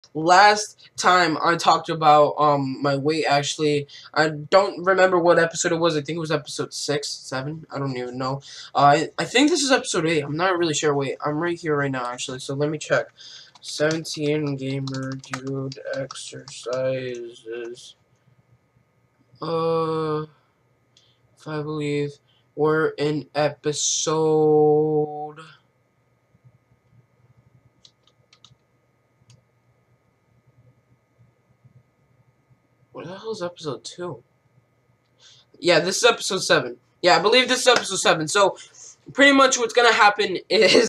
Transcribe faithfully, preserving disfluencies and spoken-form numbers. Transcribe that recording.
last time I talked about um my weight, actually, I don't remember what episode it was. I think it was episode six, seven. I don't even know. Uh, I I think this is episode eight. I'm not really sure. Wait, I'm right here right now, actually. So let me check. seventeen gamer dude exercises. Uh, if I believe we're in episode. What the hell is episode two? Yeah, this is episode seven. Yeah, I believe this is episode seven. So, pretty much what's gonna happen is